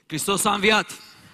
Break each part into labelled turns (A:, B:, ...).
A: Hristos a înviat.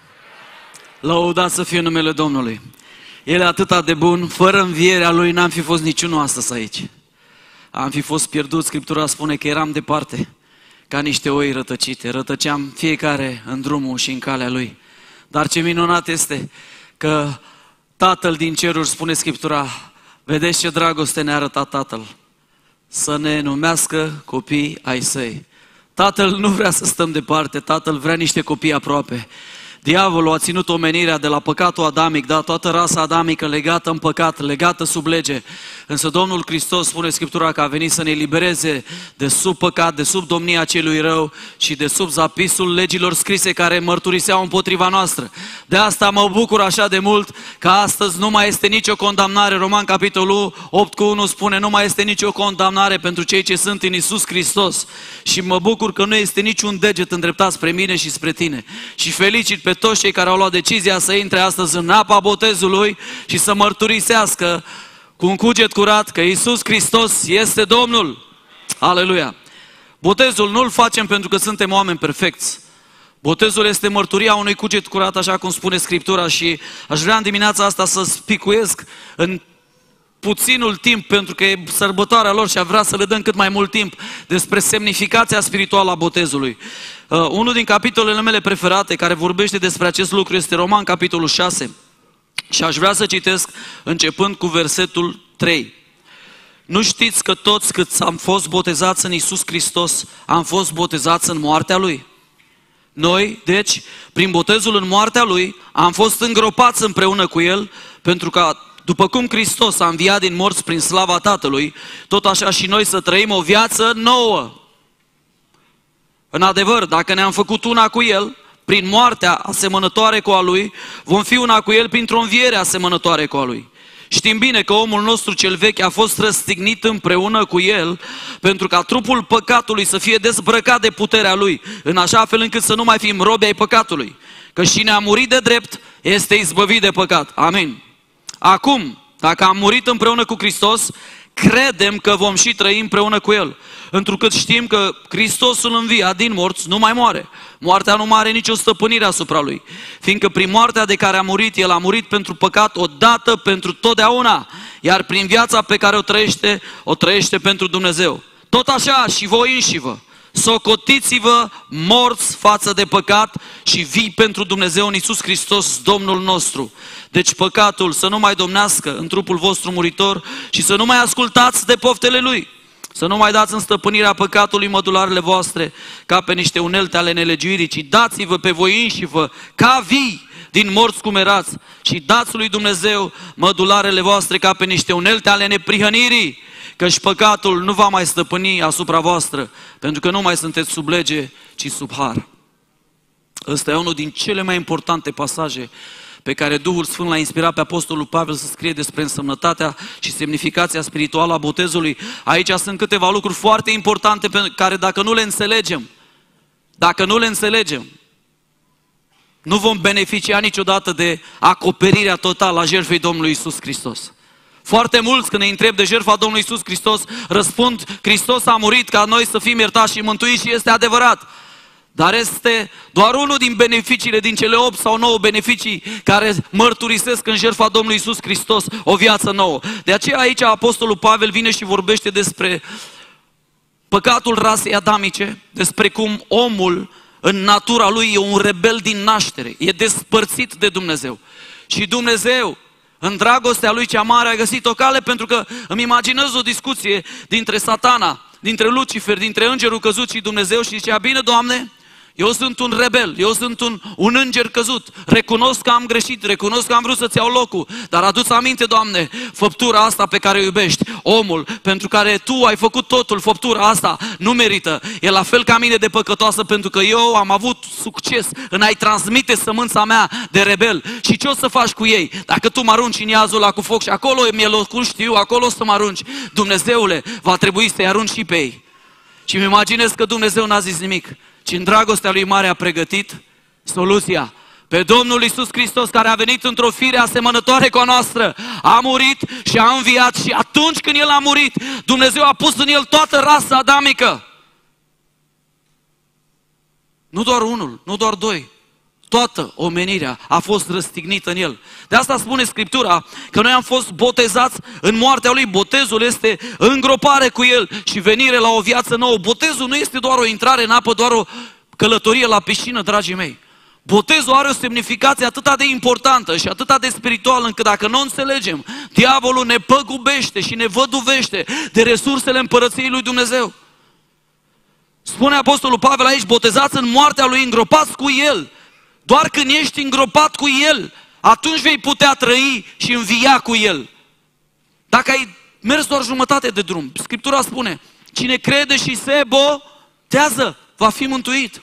A: Lăudat să fie numele Domnului. El e atât de bun, fără învierea Lui n-am fi fost niciunul astăzi aici. Am fi fost pierdut, Scriptura spune că eram departe, ca niște oi rătăcite. Rătăceam fiecare în drumul și în calea Lui. Dar ce minunat este că Tatăl din ceruri, spune Scriptura, vedeți ce dragoste ne-a arătat Tatăl, să ne numească copii ai Săi. Tatăl nu vrea să stăm departe, Tatăl vrea niște copii aproape. Diavolul a ținut omenirea de la păcatul adamic, da, toată rasa adamică legată în păcat, legată sub lege. Însă Domnul Hristos, spune Scriptura, că a venit să ne elibereze de sub păcat, de sub domnia celui rău și de sub zapisul legilor scrise care mărturiseau împotriva noastră. De asta mă bucur așa de mult că astăzi nu mai este nicio condamnare. Roman capitolul 8:1 spune: nu mai este nicio condamnare pentru cei ce sunt în Iisus Hristos. Și mă bucur că nu este niciun deget îndreptat spre mine și spre tine. Și felicit pe toți cei care au luat decizia să intre astăzi în apa botezului și să mărturisească cu un cuget curat că Iisus Hristos este Domnul. Aleluia! Botezul nu-l facem pentru că suntem oameni perfecți. Botezul este mărturia unui cuget curat, așa cum spune Scriptura, și aș vrea în dimineața asta să spicuiesc în puținul timp, pentru că e sărbătoarea lor și a vrea să le dăm cât mai mult timp, despre semnificația spirituală a botezului. Unul din capitolele mele preferate care vorbește despre acest lucru este Roman capitolul 6. Și aș vrea să citesc începând cu versetul 3. Nu știți că toți câți am fost botezați în Iisus Hristos, am fost botezați în moartea Lui? Noi, deci, prin botezul în moartea Lui, am fost îngropați împreună cu El, pentru că după cum Hristos a înviat din morți prin slava Tatălui, tot așa și noi să trăim o viață nouă. În adevăr, dacă ne-am făcut una cu El, prin moartea asemănătoare cu a Lui, vom fi una cu El printr-o înviere asemănătoare cu a Lui. Știm bine că omul nostru cel vechi a fost răstignit împreună cu El, pentru ca trupul păcatului să fie dezbrăcat de puterea Lui, în așa fel încât să nu mai fim robi ai păcatului. Că cine a murit de drept este izbăvit de păcat. Amin. Acum, dacă am murit împreună cu Hristos, credem că vom și trăi împreună cu El. Întrucât știm că Hristosul înviat din morți nu mai moare. Moartea nu mai are nicio stăpânire asupra Lui. Fiindcă prin moartea de care a murit, El a murit pentru păcat odată pentru totdeauna. Iar prin viața pe care o trăiește pentru Dumnezeu. Tot așa și voi înșivă, socotiți-vă morți față de păcat și vii pentru Dumnezeu în Iisus Hristos, Domnul nostru. Deci păcatul să nu mai domnească în trupul vostru muritor și să nu mai ascultați de poftele lui. Să nu mai dați în stăpânirea păcatului mădularele voastre ca pe niște unelte ale nelegiuirii, ci dați-vă pe voi înșivă ca vii din morți cum erați și dați lui Dumnezeu mădularele voastre ca pe niște unelte ale neprihănirii, căci păcatul nu va mai stăpâni asupra voastră, pentru că nu mai sunteți sub lege, ci sub har. Ăsta e unul din cele mai importante pasaje pe care Duhul Sfânt l-a inspirat pe Apostolul Pavel să scrie despre însemnătatea și semnificația spirituală a botezului. Aici sunt câteva lucruri foarte importante pe care dacă nu le înțelegem, nu vom beneficia niciodată de acoperirea totală a jertfei Domnului Iisus Hristos. Foarte mulți când ne întreb de jertfa Domnului Iisus Hristos, răspund: Hristos a murit ca noi să fim iertați și mântuiți, și este adevărat. Dar este doar unul din beneficiile, din cele 8 sau 9 beneficii care mărturisesc în jertfa Domnului Iisus Hristos o viață nouă. De aceea aici Apostolul Pavel vine și vorbește despre păcatul rasei adamice, despre cum omul în natura lui e un rebel din naștere, e despărțit de Dumnezeu. Și Dumnezeu, în dragostea Lui cea mare, a găsit o cale, pentru că îmi imaginez o discuție dintre Satana, dintre Lucifer, dintre îngerul căzut și Dumnezeu, și zicea: bine, Doamne, eu sunt un rebel, eu sunt un înger căzut, recunosc că am greșit, recunosc că am vrut să-ți iau locul, dar adu-ți aminte, Doamne, făptura asta pe care o iubești, omul pentru care Tu ai făcut totul, făptura asta nu merită, e la fel ca mine de păcătoasă, pentru că eu am avut succes în a-i transmite sămânța mea de rebel. Și ce o să faci cu ei? Dacă Tu mă arunci în iazul ăla cu foc și acolo mi-e locul, știu, acolo o să mă arunci, Dumnezeule, va trebui să-i arunci și pe ei. Și îmi imaginez că Dumnezeu n-a zis nimic, ci în dragostea Lui mare a pregătit soluția. Pe Domnul Iisus Hristos, care a venit într-o fire asemănătoare cu a noastră, a murit și a înviat, și atunci când El a murit, Dumnezeu a pus în El toată rasa adamică. Nu doar unul, nu doar doi, Toată omenirea a fost răstignită în El. De asta spune Scriptura că noi am fost botezați în moartea Lui. Botezul este îngropare cu El și venire la o viață nouă. Botezul nu este doar o intrare în apă, doar o călătorie la piscină, dragii mei. Botezul are o semnificație atât de importantă și atât de spirituală, încât dacă nu o înțelegem, diavolul ne păgubește și ne văduvește de resursele împărăției lui Dumnezeu. Spune Apostolul Pavel aici, botezați în moartea Lui, îngropați cu El. Doar când ești îngropat cu El, atunci vei putea trăi și învia cu El. Dacă ai mers doar jumătate de drum, Scriptura spune, cine crede și se botează, va fi mântuit.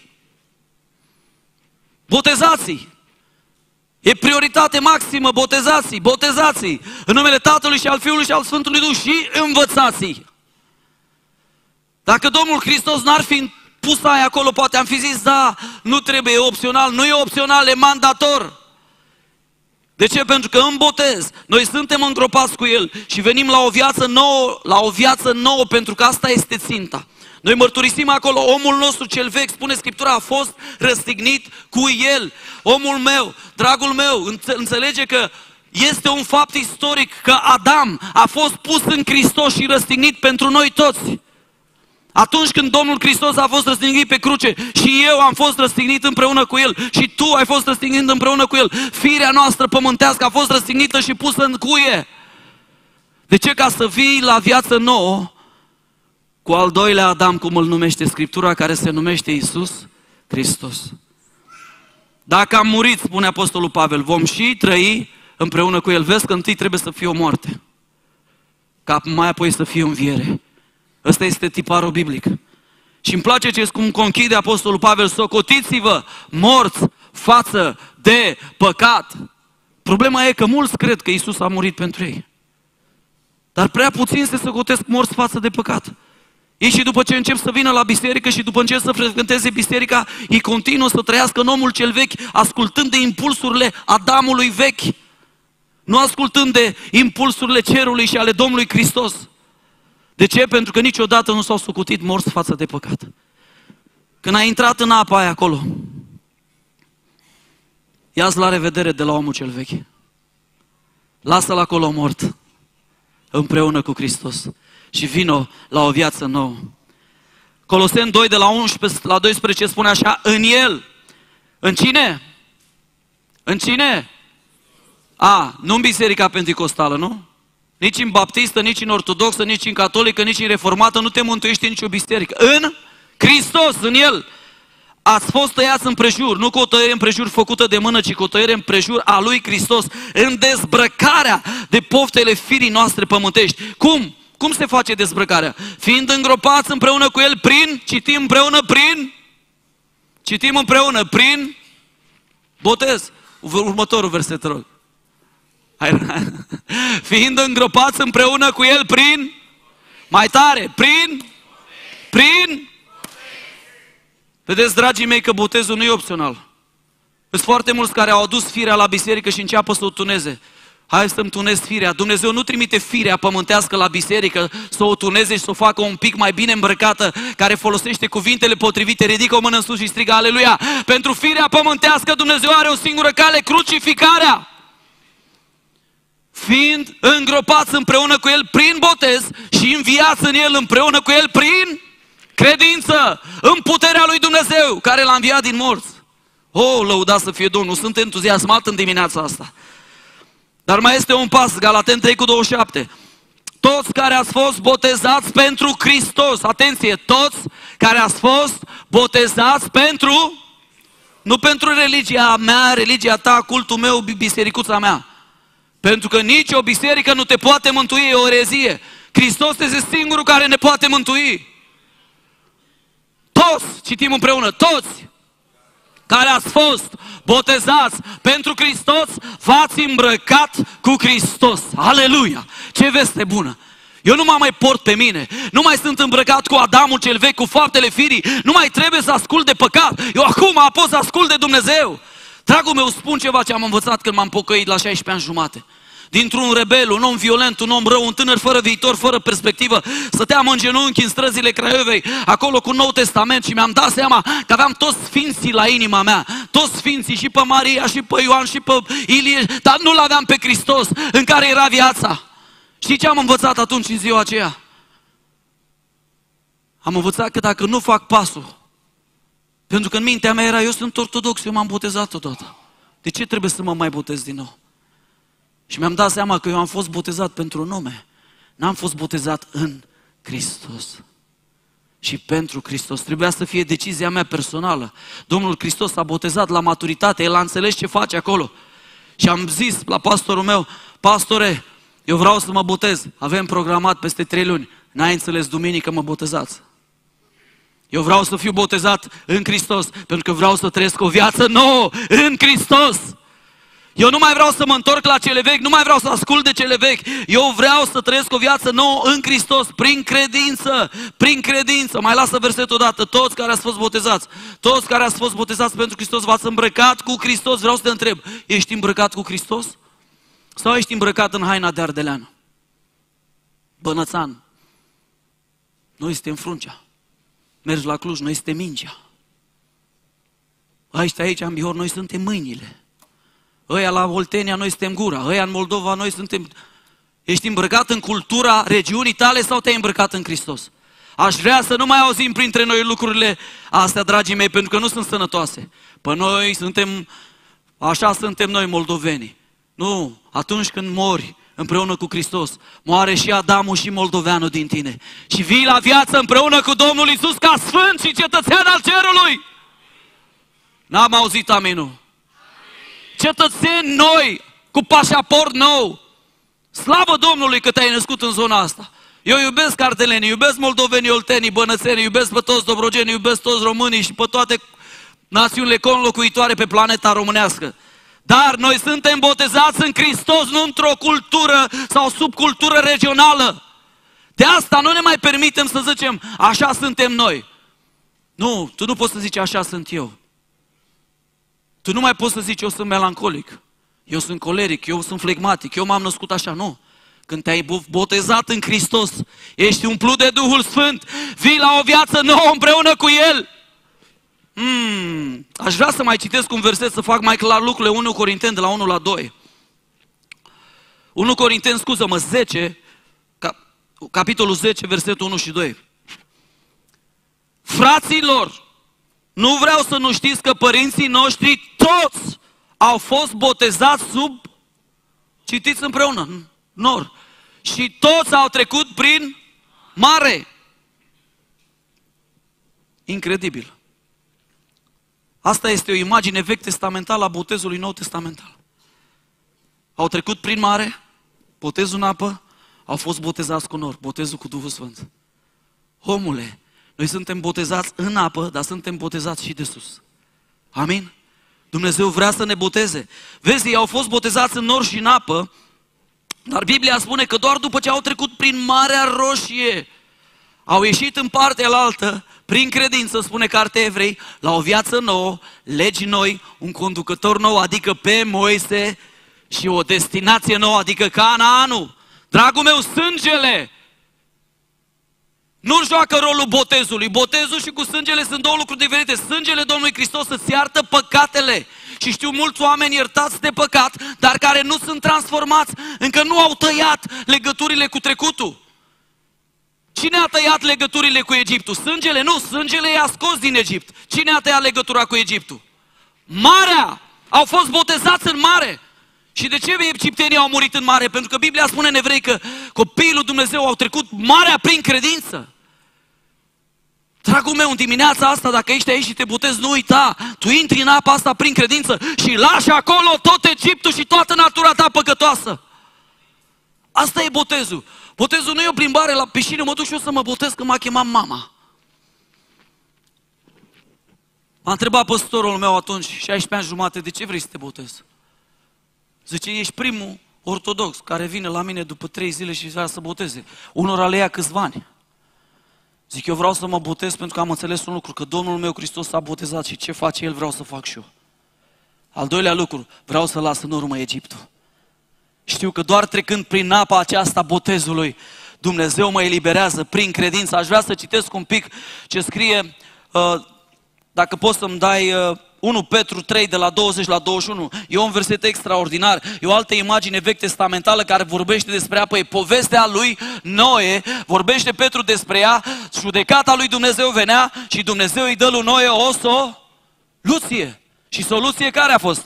A: Botezați-i! E prioritate maximă, botezați-i, botezați-i! În numele Tatălui și al Fiului și al Sfântului Duh și învățați-i! Dacă Domnul Hristos n-ar fi pus aia acolo, poate am fi zis, da, nu trebuie, e opțional. Nu e opțional, e mandator. De ce? Pentru că în botez noi suntem îngropați cu El și venim la o viață nouă, pentru că asta este ținta. Noi mărturisim acolo, omul nostru cel vechi, spune Scriptura, a fost răstignit cu El. Omul meu, dragul meu, înțelege că este un fapt istoric că Adam a fost pus în Hristos și răstignit pentru noi toți. Atunci când Domnul Hristos a fost răstignit pe cruce și eu am fost răstignit împreună cu El și tu ai fost răstignit împreună cu El, firea noastră pământească a fost răstignită și pusă în cuie. De ce? Ca să vii la viață nouă cu al doilea Adam, cum îl numește Scriptura, care se numește Iisus Hristos. Dacă am murit, spune Apostolul Pavel, vom și trăi împreună cu El. Vezi că întâi trebuie să fie o moarte, ca mai apoi să fie o înviere. Ăsta este tiparul biblic. Și îmi place cum conchide Apostolul Pavel, socotiți-vă morți față de păcat. Problema e că mulți cred că Iisus a murit pentru ei. Dar prea puțin se socotesc morți față de păcat. Ei și după ce încep să vină la biserică și după ce să frecventeze biserica, ei continuă să trăiască în omul cel vechi, ascultând de impulsurile Adamului vechi, nu ascultând de impulsurile cerului și ale Domnului Hristos. De ce? Pentru că niciodată nu s-au socotit morți față de păcat. Când ai intrat în apa aia acolo, ia-ți la revedere de la omul cel vechi. Lasă-l acolo mort, împreună cu Hristos. Și vino la o viață nouă. Coloseni 2 de la 11 la 12 spune așa, în El. În cine? În cine? Nu în biserica penticostală, nu? Nici în baptistă, nici în ortodoxă, nici în catolică, nici în reformată, nu te mântuiește nicio biserică. În Hristos, în El. Ați fost tăiați împrejur, nu cu o tăiere împrejur făcută de mână, ci cu o tăiere împrejur a lui Hristos, în dezbrăcarea de poftele firii noastre pământești. Cum? Cum se face dezbrăcarea? Fiind îngropați împreună cu El citim împreună prin botez. Următorul verset, te rog. Fiind îngropați împreună cu El mai tare, prin. Vedeți, dragii mei, că botezul nu e opțional. Sunt foarte mulți care au adus firea la biserică și înceapă să o tuneze. Hai să-mi tunez firea. Dumnezeu nu trimite firea pământească la biserică să o tuneze și să o facă un pic mai bine îmbrăcată, care folosește cuvintele potrivite, ridică o mână în sus și strigă aleluia. Pentru firea pământească Dumnezeu are o singură cale, crucificarea. Fiind îngropați împreună cu El prin botez și înviați în El împreună cu El prin credință în puterea lui Dumnezeu care L-a înviat din morți. Lăudat să fie Domnul, sunt entuziasmat în dimineața asta. Dar mai este un pas, Galateni 3:27. Toți care ați fost botezați pentru Hristos, atenție, toți care ați fost botezați pentru, nu pentru religia mea, religia ta, cultul meu, bisericuța mea. Pentru că nici o biserică nu te poate mântui, e o erezie. Hristos este singurul care ne poate mântui. Toți, citim împreună, toți care ați fost botezați pentru Hristos, v-ați îmbrăcat cu Hristos. Aleluia! Ce veste bună! Eu nu mă mai port pe mine, nu mai sunt îmbrăcat cu Adamul cel vechi, cu faptele firii, nu mai trebuie să ascult de păcat. Eu acum pot să ascult de Dumnezeu. Dragul meu, spun ceva ce am învățat când m-am pocăit la 16 ani jumate. dintr-un rebel, un om violent, un om rău, un tânăr fără viitor, fără perspectivă. Stăteam în genunchi în străzile Craiovei, acolo cu Nou Testament și mi-am dat seama că aveam toți sfinții la inima mea. Toți sfinții, și pe Maria, și pe Ioan, și pe Ilie, dar nu l-aveam pe Hristos în care era viața. Știi ce am învățat atunci în ziua aceea? Am învățat că dacă nu fac pasul, pentru că în mintea mea era, eu sunt ortodox, eu m-am botezat odată. De ce trebuie să mă mai botez din nou? Și mi-am dat seama că eu am fost botezat pentru nume. N-am fost botezat în Hristos. Și pentru Hristos. Trebuia să fie decizia mea personală. Domnul Hristos a botezat la maturitate, El a înțeles ce face acolo. Și am zis la pastorul meu, pastore, eu vreau să mă botez. Avem programat peste 3 luni. N-ai înțeles, duminică mă botezați. Eu vreau să fiu botezat în Hristos, pentru că vreau să trăiesc o viață nouă în Hristos. Eu nu mai vreau să mă întorc la cele vechi, nu mai vreau să ascult de cele vechi. Eu vreau să trăiesc o viață nouă în Hristos, prin credință, prin credință. Mai lasă versetul odată, toți care ați fost botezați, toți care ați fost botezați pentru Hristos, v-ați îmbrăcat cu Hristos. Vreau să te întreb, ești îmbrăcat cu Hristos? Sau ești îmbrăcat în haina de ardeleană? Bănățan, noi suntem Fruncea. Mergi la Cluj, noi suntem Mingea. Ăștia aici în Bihor, noi suntem mâinile. Ăia la Oltenia, noi suntem Gura. Ăia în Moldova, noi suntem... Ești îmbrăcat în cultura regiunii tale sau te-ai îmbrăcat în Hristos? Aș vrea să nu mai auzim printre noi lucrurile astea, dragii mei, pentru că nu sunt sănătoase. Păi noi suntem... Așa suntem noi moldovenii. Nu, atunci când mori împreună cu Hristos, moare și Adamul și moldoveanul din tine. Și vii la viață împreună cu Domnul Iisus ca sfânt și cetățean al cerului. N-am auzit aminul. Cetățeni noi, cu pașaport nou. Slavă Domnului că te-ai născut în zona asta. Eu iubesc ardelenii, iubesc moldovenii, oltenii, bănățenii, iubesc pe toți dobrogenii, iubesc toți românii și pe toate națiunile conlocuitoare pe planeta românească. Dar noi suntem botezați în Hristos, nu într-o cultură sau subcultură regională. De asta nu ne mai permitem să zicem, așa suntem noi. Nu, tu nu poți să zici, așa sunt eu. Tu nu mai poți să zici, eu sunt melancolic, eu sunt coleric, eu sunt flegmatic, eu m-am născut așa, nu. Când te-ai botezat în Hristos, ești umplut de Duhul Sfânt, vii la o viață nouă împreună cu El. Aș vrea să mai citesc un verset să fac mai clar lucrurile, 1 Corinteni de la 1 la 2. 1 Corinteni, scuză-mă, 10, capitolul 10, versetul 1 și 2. Fraților, nu vreau să nu știți că părinții noștri toți au fost botezați sub, citiți împreună, nor. Și toți au trecut prin mare. Incredibil. Asta este o imagine vechi testamentală a botezului nou testamental. Au trecut prin mare, botezul în apă, au fost botezați cu nor, botezul cu Duhul Sfânt. Omule, noi suntem botezați în apă, dar suntem botezați și de sus. Amin? Dumnezeu vrea să ne boteze. Vezi, ei au fost botezați în nor și în apă, dar Biblia spune că doar după ce au trecut prin Marea Roșie, au ieșit în partea alaltă, prin credință, spune Cartea Evrei, la o viață nouă, legi noi, un conducător nou, adică pe Moise, și o destinație nouă, adică Canaanul. Dragul meu, sângele nu joacă rolul botezului. Botezul și cu sângele sunt două lucruri diferite. Sângele Domnului Hristos îți iartă păcatele. Și știu mulți oameni iertați de păcat, dar care nu sunt transformați, încă nu au tăiat legăturile cu trecutul. Cine a tăiat legăturile cu Egiptul? Sângele? Nu, sângele i-a scos din Egipt. Cine a tăiat legătura cu Egiptul? Marea! Au fost botezați în mare. Și de ce egiptenii au murit în mare? Pentru că Biblia spune în Evrei că copiii lui Dumnezeu au trecut marea prin credință. Dragul meu, în dimineața asta, dacă ești aici și te botezi, nu uita, tu intri în apa asta prin credință și lași acolo tot Egiptul și toată natura ta păcătoasă. Asta e botezul. Botezul nu e o plimbare la piscină, mă duc și eu să mă botez că m-a chemat mama. M-a întrebat păstorul meu atunci, 16 ani jumate, de ce vrei să te botezi? Zice, ești primul ortodox care vine la mine după 3 zile și vrea să boteze. Unora le ia câțiva ani. Zic, eu vreau să mă botez pentru că am înțeles un lucru, că Domnul meu Hristos s-a botezat și ce face El vreau să fac și eu. Al doilea lucru, vreau să las în urmă Egiptul. Știu că doar trecând prin apa aceasta botezului, Dumnezeu mă eliberează prin credință. Aș vrea să citesc un pic ce scrie, dacă poți să-mi dai 1 Petru 3 de la 20 la 21. E un verset extraordinar, e o altă imagine vechi testamentală care vorbește despre apă, e povestea lui Noe, vorbește Petru despre ea, judecata lui Dumnezeu venea și Dumnezeu îi dă lui Noe o soluție. Și soluție care a fost?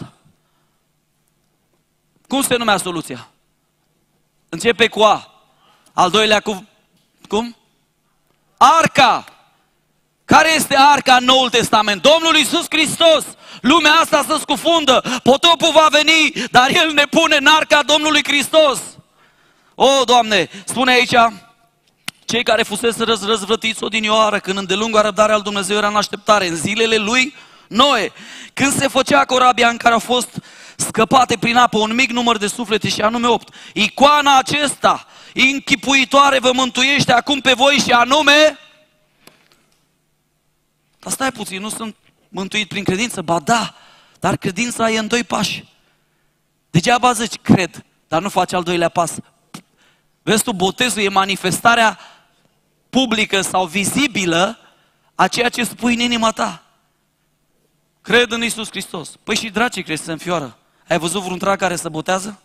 A: Cum se numea soluția? Începe cu A. Al doilea cu... Cum? Arca. Care este arca în Noul Testament? Domnul Iisus Hristos. Lumea asta se scufundă. Potopul va veni, dar El ne pune în arca Domnului Hristos. O, Doamne, spune aici, cei care fusese răzvrătiți odinioară, când îndelungă răbdarea al Dumnezeu era în așteptare, în zilele lui Noe, când se făcea corabia în care au fost scăpate prin apă un mic număr de suflete, și anume 8. Icoana acesta închipuitoare vă mântuiește acum pe voi, și anume... Dar stai puțin, nu sunt mântuit prin credință? Ba da, dar credința e în 2 pași. Degeaba zici cred, dar nu faci al doilea pas. Vezi tu, botezul e manifestarea publică sau vizibilă a ceea ce spui în inima ta. Cred în Iisus Hristos. Păi și dragi, crezi să înfioară? Ai văzut vreun drag care se botează?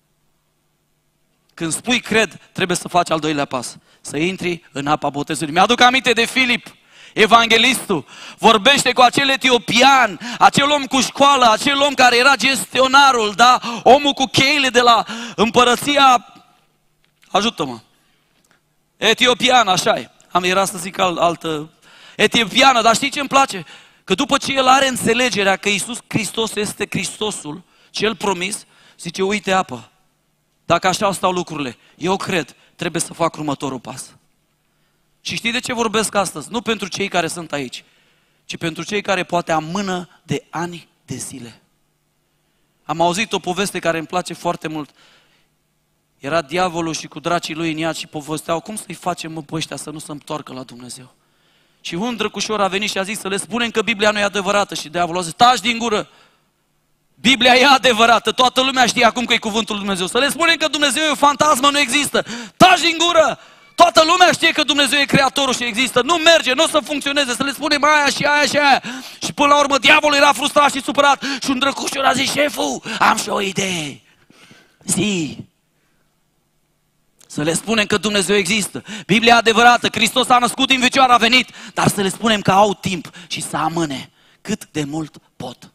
A: Când spui cred, trebuie să faci al doilea pas. Să intri în apa botezului. Mi-aduc aminte de Filip, evanghelistul. Vorbește cu acel etiopian, acel om cu școală, acel om care era gestionarul, da? Omul cu cheile de la împărăția... Ajută-mă. Etiopian, așa-i. Era să zic altă... Etiopiană, dar știi ce îmi place? Că după ce el are înțelegerea că Iisus Hristos este Hristosul, cel promis, zice, uite apă. Dacă așa stau lucrurile, eu cred, trebuie să fac următorul pas. Și știi de ce vorbesc astăzi? Nu pentru cei care sunt aici, ci pentru cei care poate amână de ani de zile. Am auzit o poveste care îmi place foarte mult. Era diavolul și cu dracii lui în iad și povesteau cum să-i facem, mă, pe ăștia să nu se întoarcă la Dumnezeu. Și un drăcușor a venit și a zis să le spunem că Biblia nu e adevărată. Și diavolul a zis, taci din gură! Biblia e adevărată, toată lumea știe acum că e cuvântul lui Dumnezeu. Să le spunem că Dumnezeu e o fantasmă, nu există. Taci din gură! Toată lumea știe că Dumnezeu e creatorul și există. Nu merge, nu o să funcționeze, să le spunem aia și aia și aia. Și până la urmă diavolul era frustrat și supărat. Și un drăcușor a zis, șeful, am și o idee. Zi! Să le spunem că Dumnezeu există. Biblia e adevărată, Hristos a născut din fecioară, a venit. Dar să le spunem că au timp și să amâne cât de mult pot.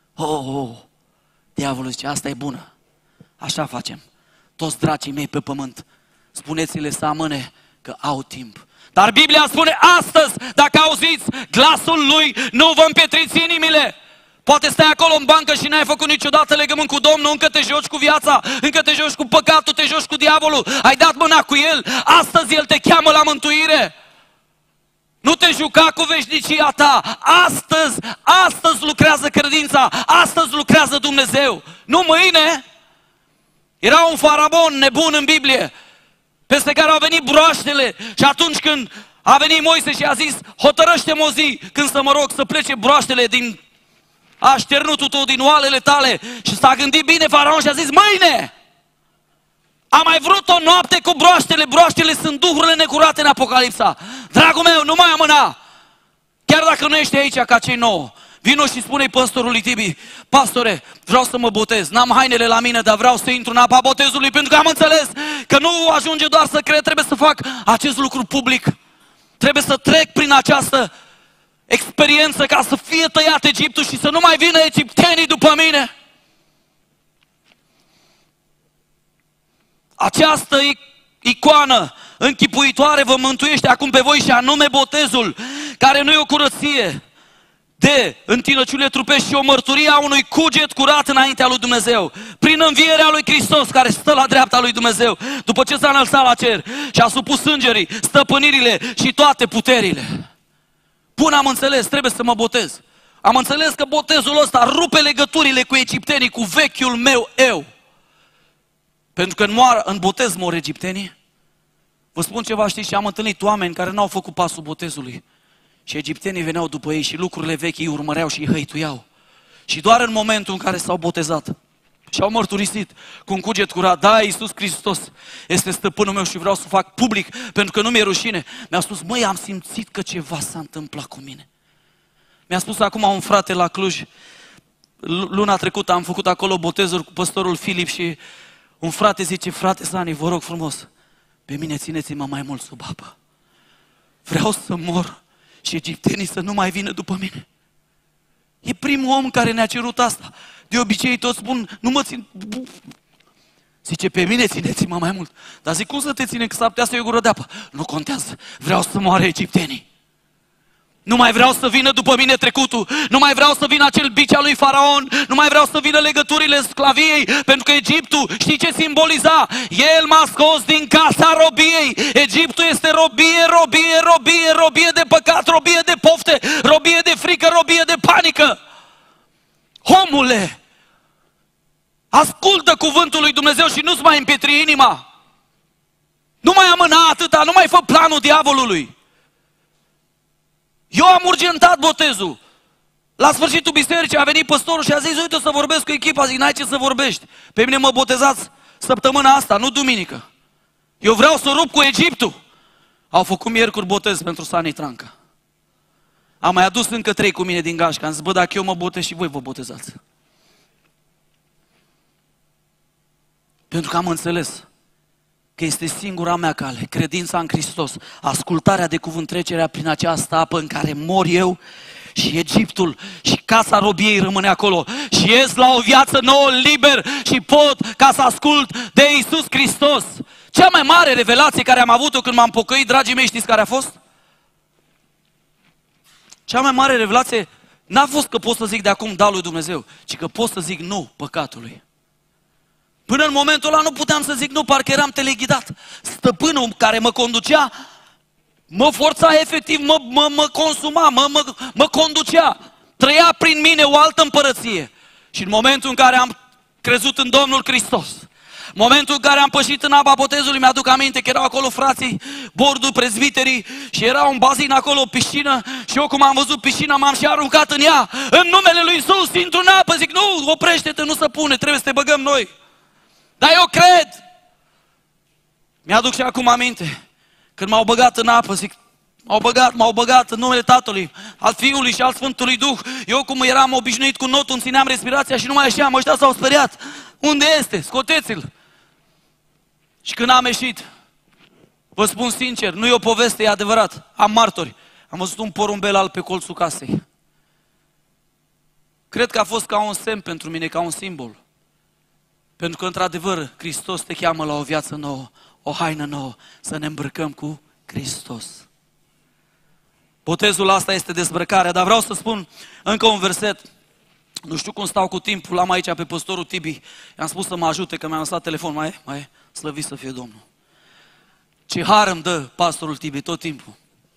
A: Diavolul zice, asta e bună. Așa facem. Toți dracii mei pe pământ, spuneți-le să amâne că au timp. Dar Biblia spune astăzi, dacă auziți glasul lui, nu vă împietriți inimile. Poate stai acolo în bancă și n-ai făcut niciodată legământ cu Domnul, încă te joci cu viața, încă te joci cu păcatul, te joci cu diavolul, ai dat mâna cu el, astăzi el te cheamă la mântuire. Nu te juca cu veșnicia ta, astăzi lucrează credința, astăzi lucrează Dumnezeu, nu mâine. Era un faraon nebun în Biblie, peste care au venit broaștele și atunci când a venit Moise și a zis, hotărăște-mă o zi când să mă rog să plece broaștele din așternutul tău, din oalele tale. Și s-a gândit bine faraon și a zis, mâine! Am mai vrut o noapte cu broaștele. Broaștele sunt duhurile necurate în Apocalipsa. Dragul meu, nu mai amâna. Chiar dacă nu ești aici ca cei 9, vino și spune-i păstorului Tibi, pastore, vreau să mă botez, n-am hainele la mine, dar vreau să intru în apa botezului, pentru că am înțeles că nu ajunge doar să cred, trebuie să fac acest lucru public. Trebuie să trec prin această experiență ca să fie tăiat Egiptul și să nu mai vină egiptenii după mine. Această icoană închipuitoare vă mântuiește acum pe voi, și anume botezul, care nu e o curăție de întinăciune trupești, și o mărturie a unui cuget curat înaintea lui Dumnezeu, prin învierea lui Hristos care stă la dreapta lui Dumnezeu, după ce s-a înălțat la cer și a supus îngerii, stăpânirile și toate puterile. Bun, am înțeles, trebuie să mă botez. Am înțeles că botezul ăsta rupe legăturile cu egiptenii, cu vechiul meu eu. Pentru că în botez mor egiptenii. Vă spun ceva, știți, și am întâlnit oameni care n-au făcut pasul botezului. Și egiptenii veneau după ei și lucrurile vechi îi urmăreau și îi hăituiau. Și doar în momentul în care s-au botezat și și au mărturisit cu un cuget curat: da, Iisus Hristos este stăpânul meu și vreau să fac public pentru că nu mi-e rușine. Mi-a spus: măi, am simțit că ceva s-a întâmplat cu mine. Mi-a spus acum un frate la Cluj, luna trecută am făcut acolo botezuri cu păstorul Filip și un frate zice: frate Sani, vă rog frumos, pe mine țineți-mă mai mult sub apă. Vreau să mor și egiptenii să nu mai vină după mine. E primul om care ne-a cerut asta. De obicei toți spun: nu mă țin. Zice: pe mine țineți-mă mai mult. Dar zic: cum să te ține, că s-ar putea să iei o gură de apă? Nu contează, vreau să moară egiptenii. Nu mai vreau să vină după mine trecutul, nu mai vreau să vină acel bici al lui Faraon, nu mai vreau să vină legăturile sclaviei, pentru că Egiptul, știi ce simboliza? El m-a scos din casa robiei. Egiptul este robie, robie, robie, robie de păcat, robie de pofte, robie de frică, robie de panică. Omule, ascultă cuvântul lui Dumnezeu și nu-ți mai împietri inima. Nu mai amâna atâta, nu mai fă planul diavolului. Eu am urgentat botezul. La sfârșitul bisericii a venit păstorul și a zis: uite, o să vorbesc cu echipa. Zic: n-ai ce să vorbești. Pe mine mă botezați săptămâna asta, nu duminică. Eu vreau să rup cu Egiptul. Au făcut miercuri botez pentru Sani Tranca. Am mai adus încă 3 cu mine din gașcă. Am zis: bă, dacă eu mă botez și voi vă botezați. Pentru că am înțeles că este singura mea cale, credința în Hristos, ascultarea de cuvânt, trecerea prin această apă în care mor eu și Egiptul și casa robiei rămâne acolo și ies la o viață nouă, liber și pot ca să ascult de Iisus Hristos. Cea mai mare revelație care am avut-o când m-am pocăit, dragii mei, știți care a fost? Cea mai mare revelație n-a fost că pot să zic de acum da lui Dumnezeu, ci că pot să zic nu păcatului. Până în momentul ăla nu puteam să zic nu, parcă eram teleghidat. Stăpânul care mă conducea, mă forța efectiv, mă consuma, mă conducea. Trăia prin mine o altă împărăție. Și în momentul în care am crezut în Domnul Hristos, momentul în care am pășit în apa botezului, mi-aduc aminte că erau acolo frații, bordul, prezbiterii și era un bazin acolo, o piscină și eu cum am văzut piscina m-am și aruncat în ea. În numele lui Iisus, intru în apă, zic: nu, oprește-te, nu se pune, trebuie să te băgăm noi. Dar eu cred. Mi-aduc și acum aminte, când m-au băgat în apă, zic: m-au băgat în numele Tatălui, al Fiului și al Sfântului Duh. Eu cum eram obișnuit cu notul, îmi țineam respirația și nu mai ieșeam, ăștia s-au speriat. Unde este? Scoteți-l! Și când am ieșit, vă spun sincer, nu e o poveste, e adevărat, am martori. Am văzut un porumbel alb pe colțul casei. Cred că a fost ca un semn pentru mine, ca un simbol. Pentru că, într-adevăr, Hristos te cheamă la o viață nouă, o haină nouă, să ne îmbrăcăm cu Hristos. Botezul asta este dezbrăcarea, dar vreau să spun încă un verset. Nu știu cum stau cu timpul, l-am aici pe păstorul Tibi. I-am spus să mă ajute, că mi-a lăsat telefon. Mai e? Slăvit să fie Domnul. Ce har îmi dă pastorul Tibi tot timpul.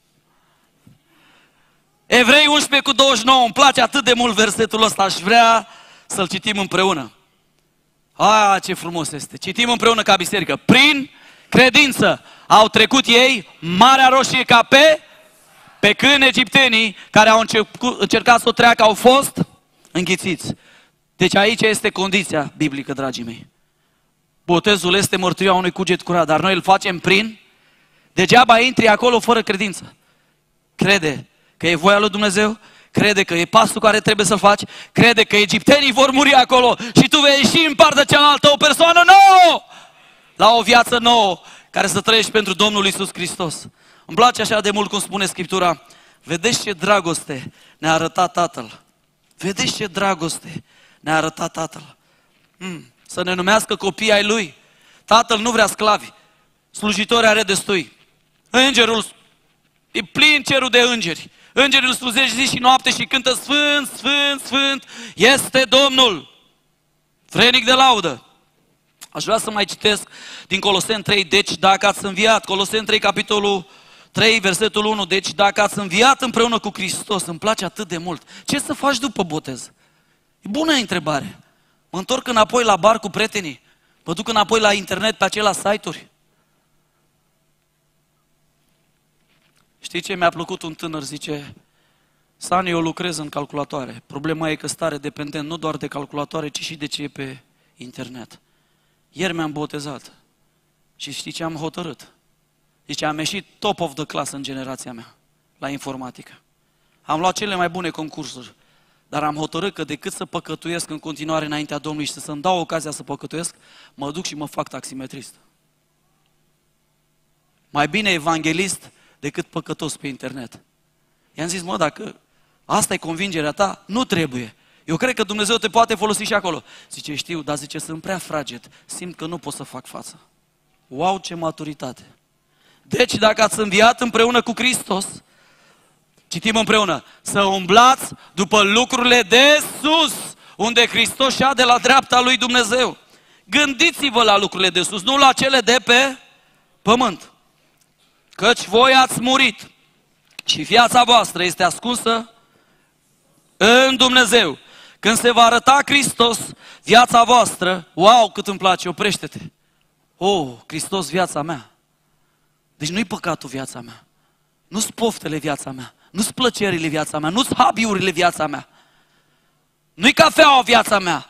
A: Evrei 11:29, îmi place atât de mult versetul ăsta, aș vrea să-l citim împreună. Ce frumos este! Citim împreună ca biserică. Prin credință au trecut ei Marea Roșie ca pe când egiptenii care au încercat să o treacă au fost înghițiți. Deci aici este condiția biblică, dragii mei. Botezul este mărturia unui cuget curat, dar noi îl facem prin... Degeaba intri acolo fără credință. Crede că e voia lui Dumnezeu, crede că e pasul care trebuie să-l faci, crede că egiptenii vor muri acolo și tu vei ieși în partea cealaltă o persoană nouă, la o viață nouă, care să trăiești pentru Domnul Iisus Hristos. Îmi place așa de mult cum spune Scriptura: vedeți ce dragoste ne-a arătat Tatăl. Vedeți ce dragoste ne-a arătat Tatăl. Să ne numească copii ai Lui. Tatăl nu vrea sclavi, slujitori are destui. Îngerul, e plin cerul de îngeri. Îngerii îl slujește zi și noapte și cântă: Sfânt, Sfânt, Sfânt este Domnul. Vrenic de laudă. Aș vrea să mai citesc din Coloseni 3. Deci dacă ați înviat, Coloseni 3, capitolul 3, versetul 1. Deci dacă ați înviat împreună cu Hristos, îmi place atât de mult. Ce să faci după botez? E bună întrebare. Mă întorc înapoi la bar cu prietenii? Mă duc înapoi la internet pe acele site-uri? Știi ce mi-a plăcut? Un tânăr zice: Sani, eu lucrez în calculatoare. Problema e că stare dependent nu doar de calculatoare, ci și de ce e pe internet. Ieri mi-am botezat. Și știi ce am hotărât? Zice, am ieșit top of the class în generația mea, la informatică. Am luat cele mai bune concursuri, dar am hotărât că decât să păcătuiesc în continuare înaintea Domnului și să-mi dau ocazia să păcătuiesc, mă duc și mă fac taximetrist. Mai bine evanghelist decât păcătos pe internet. I-am zis, mă, dacă asta e convingerea ta, nu trebuie. Eu cred că Dumnezeu te poate folosi și acolo. Zice, știu, dar zice, sunt prea fraged, simt că nu pot să fac față. Wow, ce maturitate! Deci, dacă ați înviat împreună cu Hristos, citim împreună, să umblați după lucrurile de sus, unde Hristos șade la dreapta lui Dumnezeu. Gândiți-vă la lucrurile de sus, nu la cele de pe pământ. Căci voi ați murit și viața voastră este ascunsă în Dumnezeu. Când se va arăta Hristos, viața voastră, wow, cât îmi place, oprește-te. Oh, Hristos, viața mea. Deci nu-i păcatul viața mea. Nu-s poftele viața mea. Nu-s plăcerile viața mea. Nu-s hobby-urile viața mea. Nu-i cafeaua viața mea.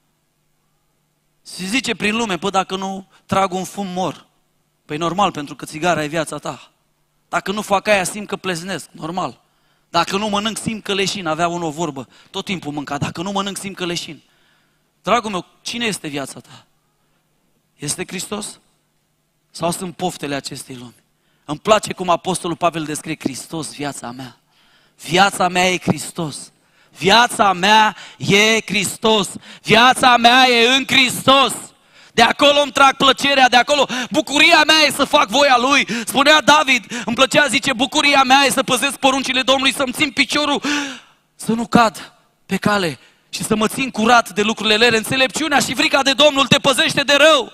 A: Se zice prin lume, păi dacă nu trag un fum mor. Păi normal, pentru că țigara e viața ta. Dacă nu fac aia, simt că pleznesc. Normal. Dacă nu mănânc, simt că leșin. Avea unul o vorbă. Tot timpul mânca. Dacă nu mănânc, simt că leșin. Dragul meu, cine este viața ta? Este Hristos? Sau sunt poftele acestei lumi? Îmi place cum Apostolul Pavel descrie Hristos, viața mea. Viața mea e Hristos. Viața mea e Hristos. Viața mea e în Hristos. De acolo îmi trag plăcerea, de acolo bucuria mea e să fac voia Lui. Spunea David, îmi plăcea, zice, bucuria mea e să păzesc poruncile Domnului, să-mi țin piciorul, să nu cad pe cale și să mă țin curat de lucrurile lele. Înțelepciunea și frica de Domnul te păzește de rău.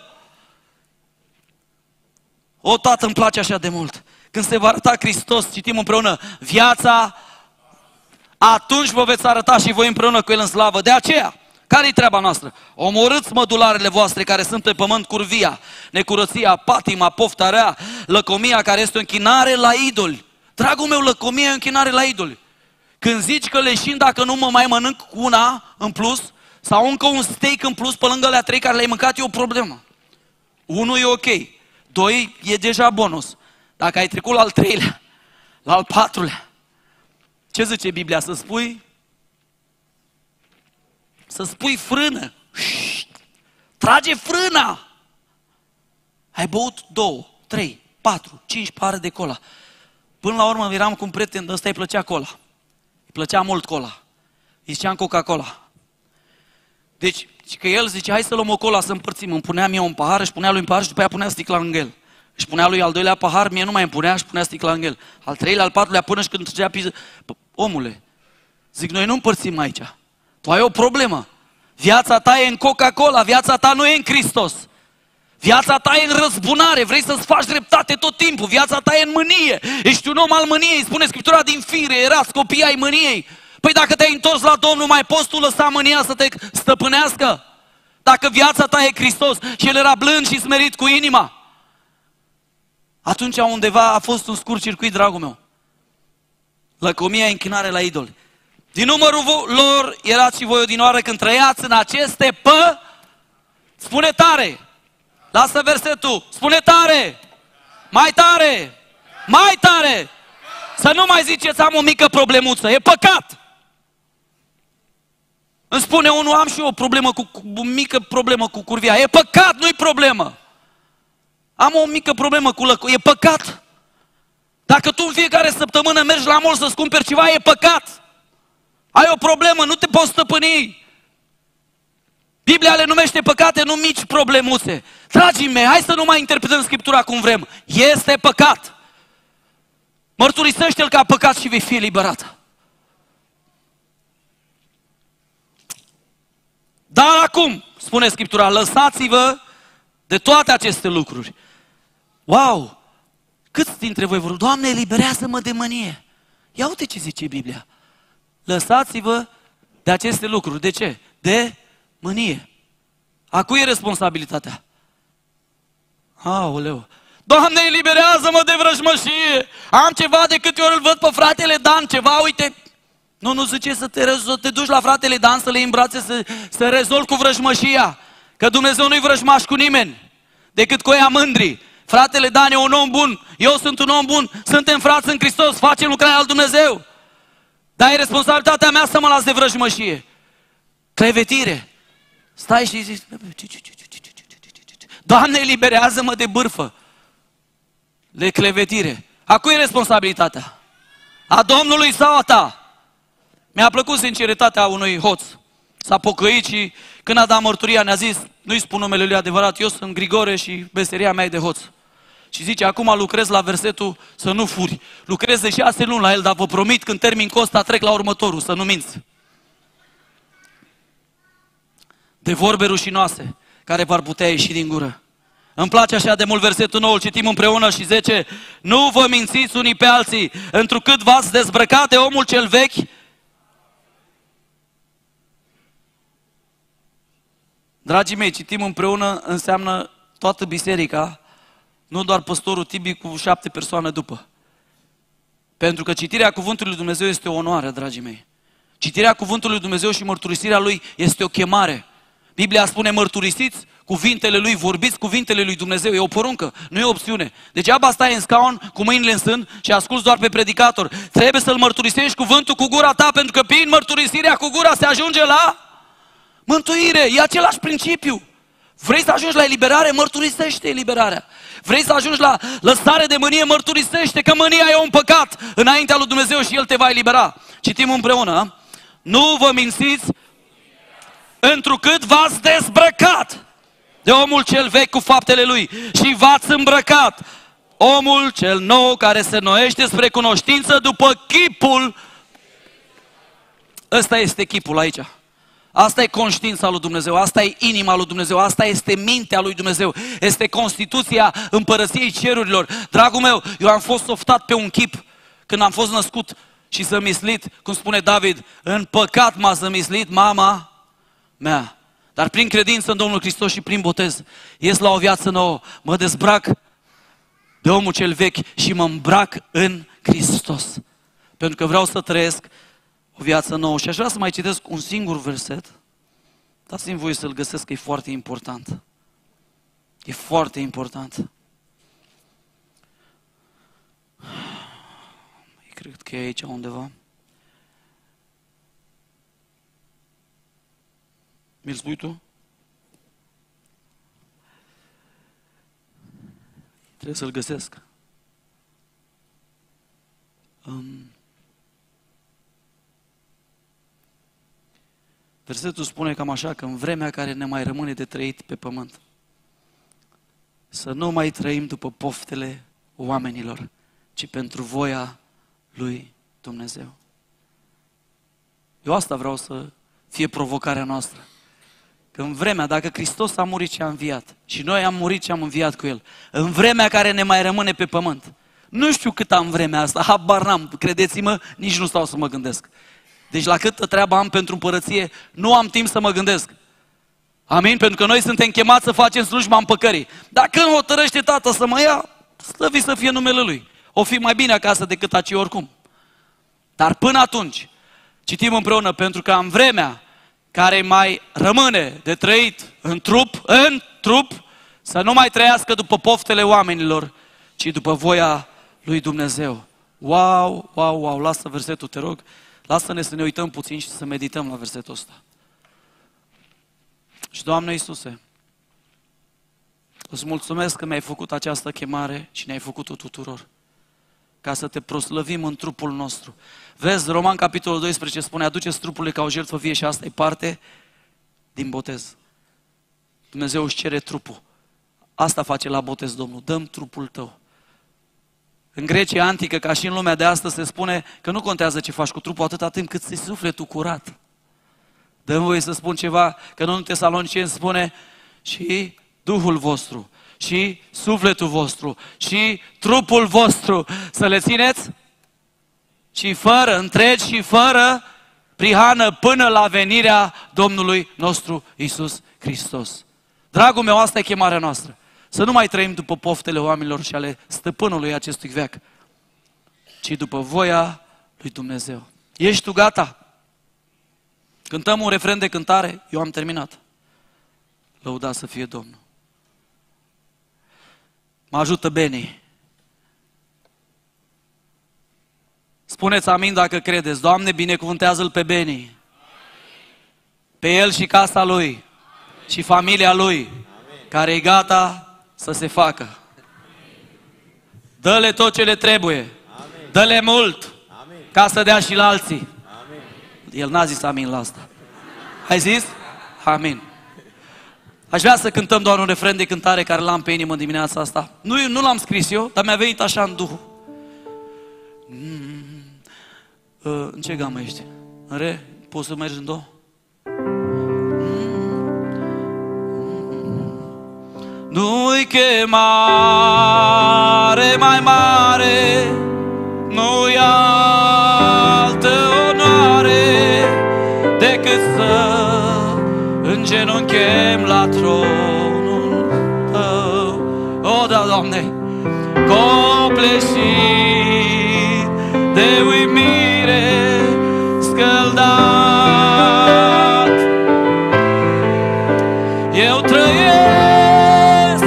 A: O, Tată, îmi place așa de mult. Când se va arăta Hristos, citim împreună, viața, atunci vă veți arăta și voi împreună cu El în slavă. De aceea, care-i treaba noastră? Omorâți mădularele voastre care sunt pe pământ, curvia, necurăția, patima, pofta rea, lăcomia care este o închinare la idoli. Dragul meu, lăcomia e o închinare la idoli. Când zici că leșin dacă nu mă mai mănânc una în plus, sau încă un steak în plus pe lângă alea 3 care le-ai mâncat, e o problemă. 1 e ok. 2 e deja bonus. Dacă ai trecut la al 3-lea, la al 4-lea, ce zice Biblia? Să spui frână. Trage frâna. Ai băut 2, 3, 4, 5 pahare de cola. Până la urmă eram cu un prieten, ăsta îi plăcea cola. Îi plăcea mult cola. Îi ziceam Coca-Cola. Deci, că el zice, hai să luăm o cola să împărțim. Îmi punea mie un pahar, își punea lui un pahar și după aia punea sticla în el. Își punea lui al 2-lea pahar, mie nu mai îmi punea și punea sticla în el. Al 3-lea, al 4-lea, până și când trecea piză. Omule, zic, noi nu împărțim aici. Tu ai o problemă. Viața ta e în Coca-Cola, viața ta nu e în Hristos. Viața ta e în răzbunare, vrei să-ți faci dreptate tot timpul. Viața ta e în mânie, ești un om al mâniei, spune Scriptura, din fire, erați copii ai mâniei. Păi dacă te-ai întors la Domnul, mai poți tu lăsa mânia să te stăpânească? Dacă viața ta e Hristos și El era blând și smerit cu inima, atunci undeva a fost un scurt circuit, dragul meu. Lăcomia, închinare la idoli. Din numărul lor erați și voi odinoară când trăiați în aceste Spune tare! Lasă versetul! Spune tare! Mai tare! Mai tare! Să nu mai ziceți, am o mică problemuță. E păcat! Îmi spune unul, am și eu o mică problemă cu curvia. E păcat, nu-i problemă. Am o mică problemă cu e păcat. Dacă tu în fiecare săptămână mergi la mall să-ți cumperi ceva, e păcat. Ai o problemă, nu te poți stăpâni. Biblia le numește păcate, nu mici problemuțe. Dragii mei, hai să nu mai interpretăm Scriptura cum vrem. Este păcat. Mărturisește-l ca păcat și vei fi eliberat. Dar acum, spune Scriptura, lăsați-vă de toate aceste lucruri. Wow! Câți dintre voi vor, Doamne, eliberează-mă de mânie. Ia uite ce zice Biblia. Lăsați-vă de aceste lucruri. De ce? De mânie. A cui e responsabilitatea? Aoleu! Doamne, eliberează-mă de vrăjmășie! Am ceva de câte ori îl văd pe fratele Dan, ceva, uite... Nu zice să te duci la fratele Dan, să le îmbrațe, să rezolvi cu vrăjmășia. Că Dumnezeu nu-i vrăjmaș cu nimeni, decât cu ăia mândri. Fratele Dan e un om bun, eu sunt un om bun, suntem frați în Hristos, facem lucrarea lui Dumnezeu. Dar e responsabilitatea mea să mă las de vrăjmășie. Clevetire. Stai și zici, Doamne, eliberează-mă de bârfă, de clevetire. A cui e responsabilitatea? A Domnului sau a ta? Mi-a plăcut sinceritatea unui hoț. S-a pocăit și când a dat mărturia ne-a zis, nu-i spun numele lui adevărat, eu sunt Grigore și meseria mea e de hoț. Și zice, acum lucrez la versetul să nu furi. Lucrez de 6 luni la el, dar vă promit când termin cu ăsta trec la următorul, să nu minți. De vorbe rușinoase care v-ar putea ieși din gură. Îmi place așa de mult versetul 9, îl citim împreună și 10. Nu vă mințiți unii pe alții, întrucât v-ați dezbrăcat de omul cel vechi. Dragii mei, citim împreună înseamnă toată biserica, nu doar păstorul Tibi cu 7 persoane după. Pentru că citirea Cuvântului lui Dumnezeu este o onoare, dragii mei. Citirea Cuvântului lui Dumnezeu și mărturisirea Lui este o chemare. Biblia spune mărturisiți cuvintele Lui, vorbiți cuvintele Lui Dumnezeu, e o poruncă, nu e o opțiune. Degeaba stai în scaun cu mâinile în sân și asculți doar pe predicator. Trebuie să-L mărturisești cuvântul cu gura ta, pentru că prin mărturisirea cu gura se ajunge la mântuire. E același principiu. Vrei să ajungi la eliberare? Mărturisește eliberarea. Vrei să ajungi la lăsare de mânie? Mărturisește că mânia e un păcat înaintea lui Dumnezeu și El te va elibera. Citim împreună. Nu vă mințiți, întrucât v-ați dezbrăcat de omul cel vechi cu faptele lui și v-ați îmbrăcat omul cel nou care se noiește spre cunoștință după chipul. Ăsta este chipul aici. Asta e conștiința lui Dumnezeu, asta e inima lui Dumnezeu, asta este mintea lui Dumnezeu, este Constituția împărăției cerurilor. Dragul meu, eu am fost softat pe un chip când am fost născut și zămislit, cum spune David, în păcat m-a zămislit mama mea. Dar prin credință în Domnul Hristos și prin botez, ies la o viață nouă, mă dezbrac de omul cel vechi și mă îmbrac în Hristos. Pentru că vreau să trăiesc o viață nouă. Și aș vrea să mai citesc un singur verset. Dați-mi voie să-l găsesc, că e foarte important. E foarte important. Cred că e aici undeva. Mi-l spui tu? Trebuie să-l găsesc. Versetul spune cam așa, că în vremea care ne mai rămâne de trăit pe pământ, să nu mai trăim după poftele oamenilor, ci pentru voia lui Dumnezeu. Eu asta vreau să fie provocarea noastră. Că în vremea, dacă Hristos a murit și a înviat, și noi am murit și am înviat cu El, în vremea care ne mai rămâne pe pământ, nu știu cât am vremea asta, habar n-am, credeți-mă, nici nu stau să mă gândesc. Deci la câtă treabă am pentru împărăție, nu am timp să mă gândesc. Amin? Pentru că noi suntem chemați să facem slujba împăcării. Dar când hotărăște Tată să mă ia, slăvit să fie numele Lui. O fi mai bine acasă decât aici oricum. Dar până atunci, citim împreună, pentru că în vremea care mai rămâne de trăit în trup, să nu mai trăiască după poftele oamenilor, ci după voia lui Dumnezeu. Wow, wow, wow, lasă versetul, te rog. Lasă-ne să ne uităm puțin și să medităm la versetul ăsta. Și Doamne Iisuse, îți mulțumesc că mi-ai făcut această chemare și ne-ai făcut-o tuturor, ca să te proslăvim în trupul nostru. Vezi, Roman capitolul 12 spune, aduceți trupurile ca o jertfă vie și asta e parte din botez. Dumnezeu își cere trupul. Asta face la botez Domnul, dăm trupul tău. În Grecia antică, ca și în lumea de astăzi, se spune că nu contează ce faci cu trupul atâta timp cât ți sufletul curat. Dă-mi voie să spun ceva, că nu în Tesaloniceni spune și Duhul vostru, și sufletul vostru, și trupul vostru, să le țineți și fără întregi și fără prihană până la venirea Domnului nostru Iisus Hristos. Dragul meu, asta e chemarea noastră. Să nu mai trăim după poftele oamenilor și ale stăpânului acestui veac, ci după voia lui Dumnezeu. Ești tu gata? Cântăm un refren de cântare, eu am terminat. Lăudat să fie Domnul. Mă ajută Beni. Spuneți amin dacă credeți. Doamne, binecuvântează-l pe Beni. Pe el și casa lui. Și familia lui. Care e gata să se facă. Dă-le tot ce le trebuie. Dă-le mult. Ca să dea și la alții. El n-a zis amin la asta. Ai zis? Amin. Aș vrea să cântăm doar un refren de cântare care l-am pe inimă dimineața asta. Nu l-am scris eu, dar mi-a venit așa în Duhul. În ce gamă ești? În re? Poți să mergi în do? Nu-i chemare mai mare, nu-i altă onoare decât să îngenunchem la tronul Tău. O, da, Doamne, copleșit de uimire, scăldat, eu trăiesc.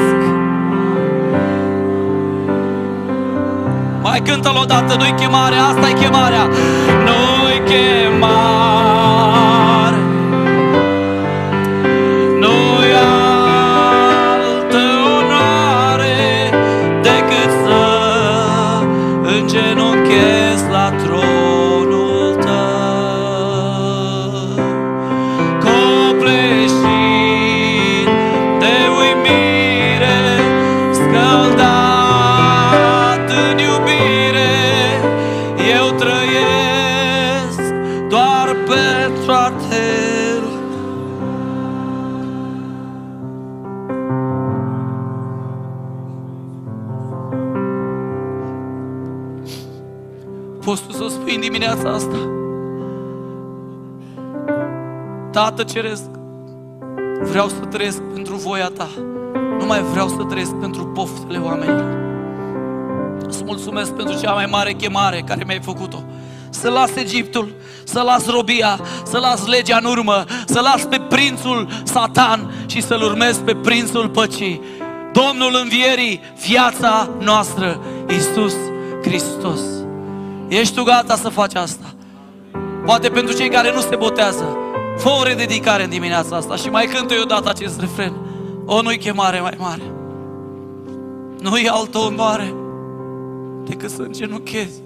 A: Mai cântă-l odată, nu-i chemarea, asta-i chemarea. Nu-i chemare, nu-i altă onoare decât să îngenunchez la tronul Tău. Copleșit de uimire, scăldat în iubire, eu trăiesc doar pentru a Te. Poți tu să spui în dimineața asta: Tată Ceresc, vreau să trăiesc pentru voia Ta. Nu mai vreau să trăiesc pentru poftele oamenilor. Îți mulțumesc pentru cea mai mare chemare care mi-ai făcut-o. Să las Egiptul, să las robia, să las legea în urmă, să las pe prințul Satan și să-l urmez pe prințul păcii, Domnul învierii, viața noastră, Iisus Hristos. Ești tu gata să faci asta? Poate pentru cei care nu se botează, fă o rededicare în dimineața asta și mai cântă eu odată acest refren. O, nu-i chemare mai mare, nu-i altă onoare decât să îngenunchez